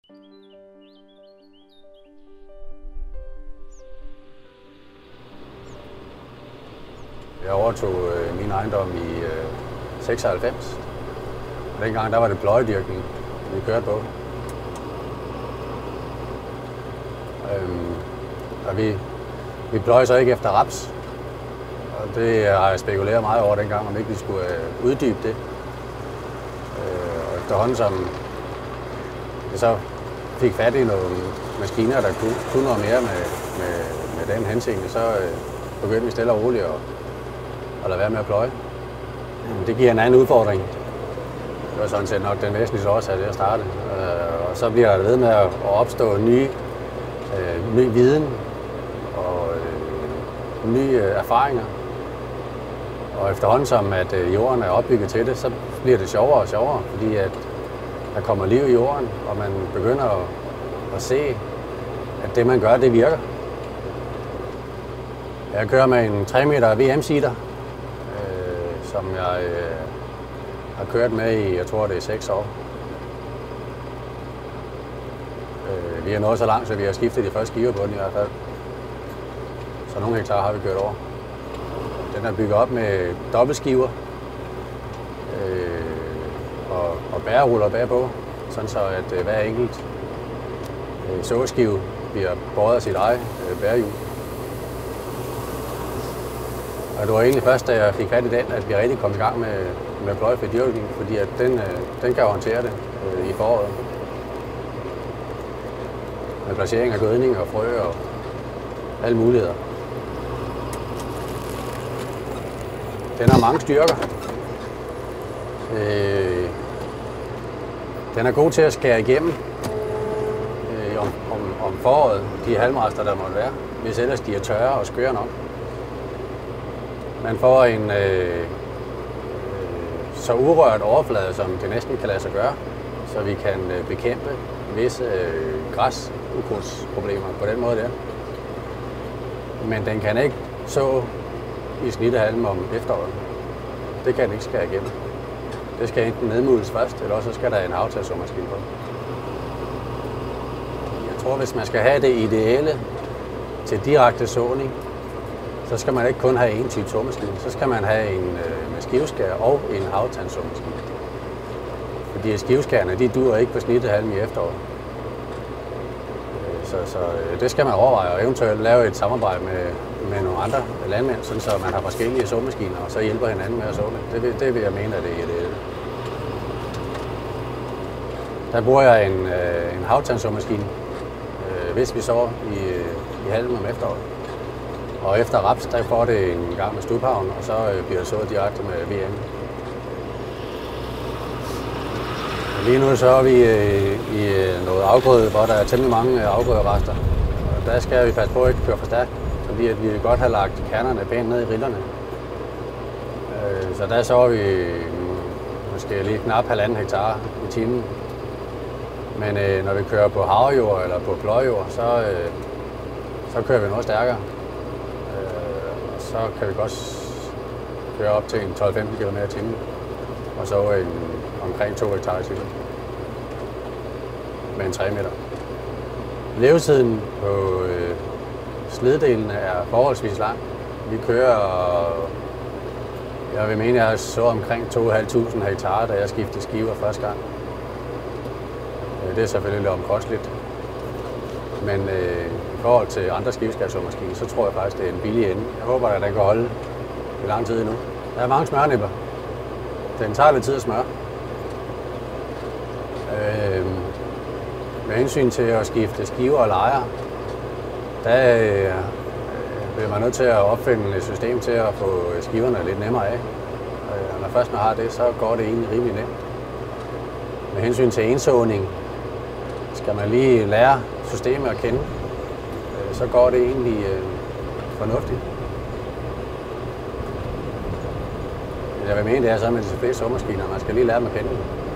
Jeg overtog min ejendom i 96. Dengang der var det pløjedyrkning, vi kørte på. Og vi pløjede så ikke efter raps. Og det har jeg spekuleret meget over dengang, om ikke vi skulle uddybe det. Og efterhånden som jeg så fik fat i nogle maskiner, der kunne noget mere med den henseende, så begyndte vi stille og roligt at lade være med at pløje. Det giver en anden udfordring. Det var sådan set nok den væsentligste årsag til at starte. Og så bliver der ved med at opstå ny viden og nye erfaringer. Og efterhånden som at jorden er opbygget til det, så bliver det sjovere og sjovere, fordi at der kommer liv i jorden, og man begynder at se, at det man gør, det virker. Jeg kører med en 3 meter VM-seeder, som jeg har kørt med i, jeg tror det er 6 år. Vi er nået så langt, så vi har skiftet de første skiver på den i hvert fald. Så nogle hektar har vi kørt over. Den er bygget op med dobbeltskiver og bæreruller bagpå, sådan så at hver enkelt sågeskive bliver båret af sit eget bærehjul. Og det var egentlig først, da jeg fik fat i den, at vi rigtig kom i gang med pløjefri dyrkning, fordi at den kan håndtere det i foråret. Med placering af gødning og frø og alle muligheder. Den har mange styrker. Den er god til at skære igennem om foråret, de halmrester, der måtte være, hvis ellers de er tørre og skøre nok. Man får en så urørt overflade, som det næsten kan lade sig gøre, så vi kan bekæmpe visse græsukrudtsproblemer på den måde der. Men den kan ikke så i snittehalm om efteråret. Det kan den ikke skære igennem. Det skal enten nedmuldes først, eller også skal der en havtasåmaskine på. Jeg tror, hvis man skal have det ideelle til direkte såning, så skal man ikke kun have en type såmaskine. Så skal man have en med skiveskær og en havtandsåmaskine. Fordi skiveskærene, de duer ikke på snittehalm i efteråret. Så det skal man overveje, og eventuelt lave et samarbejde med nogle andre landmænd, sådan så man har forskellige såmaskiner, og så hjælper hinanden med at så det. Det vil jeg mene, at det er det. Der bruger jeg en havtandsåmaskine, hvis vi sår i halmen om efteråret. Og efter raps, der får det en gang med stubhavn, og så bliver det sået direkte med VM. Lige nu så er vi i noget afgrøde, hvor der er temmelig mange afgrøderester. Og der skal vi passe på at ikke køre for stærkt, fordi at vi vil godt have lagt kernerne pænt ned i rillerne. Så der så vi måske lige knap 1,5 hektar i timen. Men når vi kører på havjord eller på pløjejord, så kører vi noget stærkere. Så kan vi godt køre op til en 12-15 km i timen, og så omkring 2 hektar i timen med en 3 meter. Levetiden på sliddelene er forholdsvis lang. Vi kører, jeg vil mene, jeg så omkring 2.500 hektar, da jeg skiftede skiver første gang. Det er selvfølgelig lidt omkosteligt. Men i forhold til andre skiveskærsåmaskiner, så tror jeg faktisk, det er en billig ende. Jeg håber, at den kan holde i lang tid endnu. Der er mange smørnipper. Den tager lidt tid at smøre. Med hensyn til at skifte skiver og lejer, der bliver man nødt til at opfinde et system til at få skiverne lidt nemmere af. Når først man har det, så går det egentlig rimelig nemt. Med hensyn til ensåning, skal man lige lære systemet at kende, så går det egentlig fornuftigt. Jeg vil mene, det er sådan med de fleste såmaskiner, man skal lige lære dem at kende.